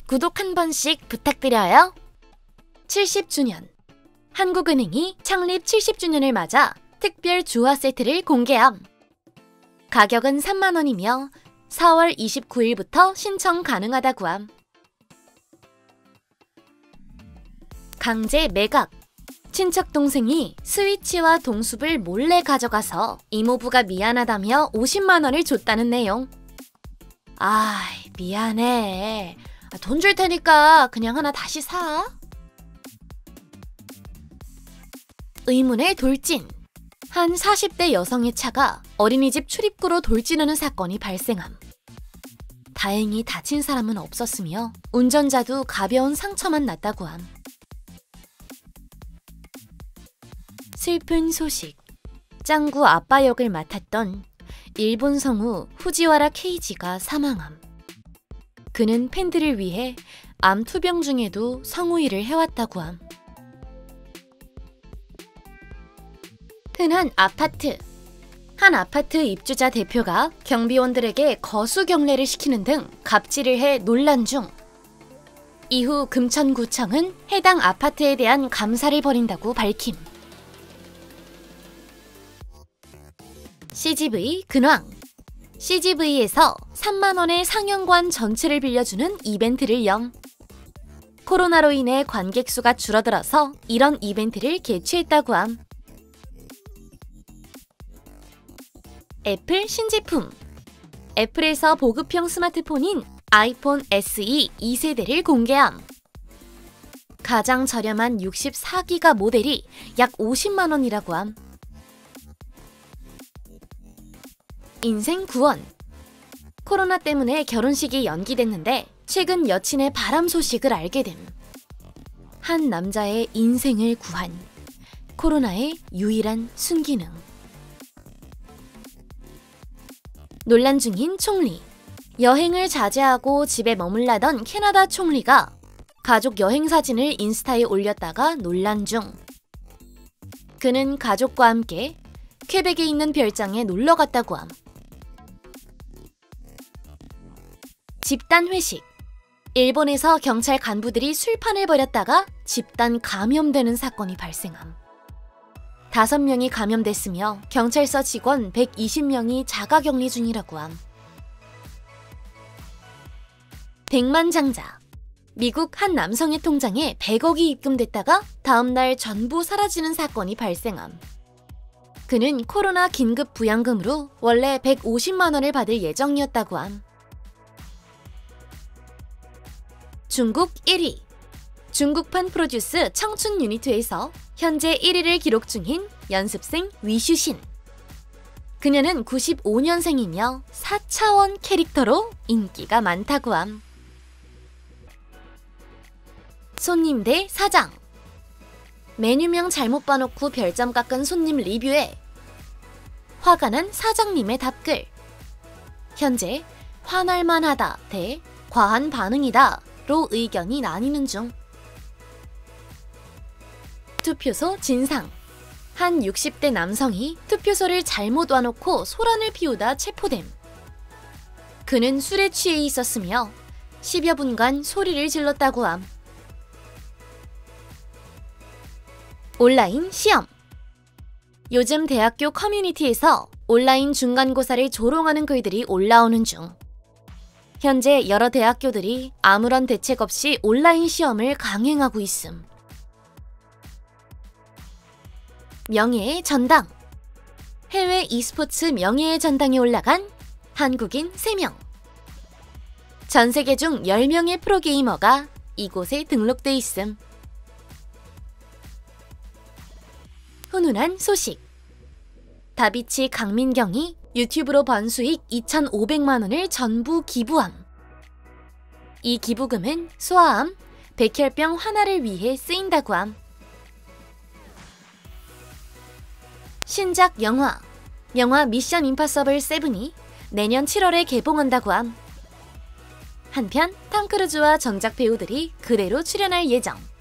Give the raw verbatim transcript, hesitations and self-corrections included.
구독 한 번씩 부탁드려요. 칠십 주년 한국은행이 창립 칠십 주년을 맞아 특별 주화 세트를 공개함. 가격은 삼만 원이며 사월 이십구일부터 신청 가능하다고 함. 강제 매각. 친척 동생이 스위치와 동숲을 몰래 가져가서 이모부가 미안하다며 오십만 원을 줬다는 내용. 아이, 미안해. 돈 줄 테니까 그냥 하나 다시 사. 의문의 돌진. 한 사십 대 여성의 차가 어린이집 출입구로 돌진하는 사건이 발생함. 다행히 다친 사람은 없었으며 운전자도 가벼운 상처만 났다고 함. 슬픈 소식. 짱구 아빠 역을 맡았던 일본 성우 후지와라 케이지가 사망함. 그는 팬들을 위해 암 투병 중에도 성우 일을 해왔다고 함. 흔한 아파트. 한 아파트 입주자 대표가 경비원들에게 거수 경례를 시키는 등 갑질을 해 논란 중. 이후 금천구청은 해당 아파트에 대한 감사를 벌인다고 밝힘. 씨지브이 근황. 씨지브이에서 삼만 원의 상영관 전체를 빌려주는 이벤트를 영. 코로나로 인해 관객 수가 줄어들어서 이런 이벤트를 개최했다고 함. 애플 신제품. 애플에서 보급형 스마트폰인 아이폰 에스이 이 세대를 공개함. 가장 저렴한 육십사 기가 모델이 약 오십만 원이라고 함. 인생 구원. 코로나 때문에 결혼식이 연기됐는데 최근 여친의 바람 소식을 알게 됨. 한 남자의 인생을 구한 코로나의 유일한 순기능. 논란 중인 총리. 여행을 자제하고 집에 머물라던 캐나다 총리가 가족 여행 사진을 인스타에 올렸다가 논란 중. 그는 가족과 함께 퀘벡에 있는 별장에 놀러 갔다고 함. 집단 회식. 일본에서 경찰 간부들이 술판을 벌였다가 집단 감염되는 사건이 발생함. 다섯 명이 감염됐으며 경찰서 직원 백이십 명이 자가격리 중이라고 함. 백만장자. 미국 한 남성의 통장에 백억이 입금됐다가 다음날 전부 사라지는 사건이 발생함. 그는 코로나 긴급 부양금으로 원래 백오십만 원을 받을 예정이었다고 함. 중국 일 위. 중국판 프로듀스 청춘 유니트에서 현재 일 위를 기록 중인 연습생 위슈신. 그녀는 구십오 년생이며 사 차원 캐릭터로 인기가 많다고 함. 손님 대 사장. 메뉴명 잘못 봐놓고 별점 깎은 손님 리뷰에 화가 난 사장님의 답글. 현재 화날만하다 대 과한 반응이다 로 의견이 나뉘는 중. 투표소 진상. 한 육십 대 남성이 투표소를 잘못 와놓고 소란을 피우다 체포됨. 그는 술에 취해 있었으며 십여 분간 소리를 질렀다고 함. 온라인 시험. 요즘 대학교 커뮤니티에서 온라인 중간고사를 조롱하는 글들이 올라오는 중. 현재 여러 대학교들이 아무런 대책 없이 온라인 시험을 강행하고 있음. 명예의 전당. 해외 e스포츠 명예의 전당에 올라간 한국인 세 명. 전 세계 중 열 명의 프로게이머가 이곳에 등록돼 있음. 훈훈한 소식. 다비치 강민경이 유튜브로 번 수익 이천오백만 원을 전부 기부함. 이 기부금은 소아암, 백혈병 완화를 위해 쓰인다고 함. 신작 영화. 영화 미션 임파서블 세븐이 내년 칠월에 개봉한다고 함. 한편 탐 크루즈와 정작 배우들이 그대로 출연할 예정.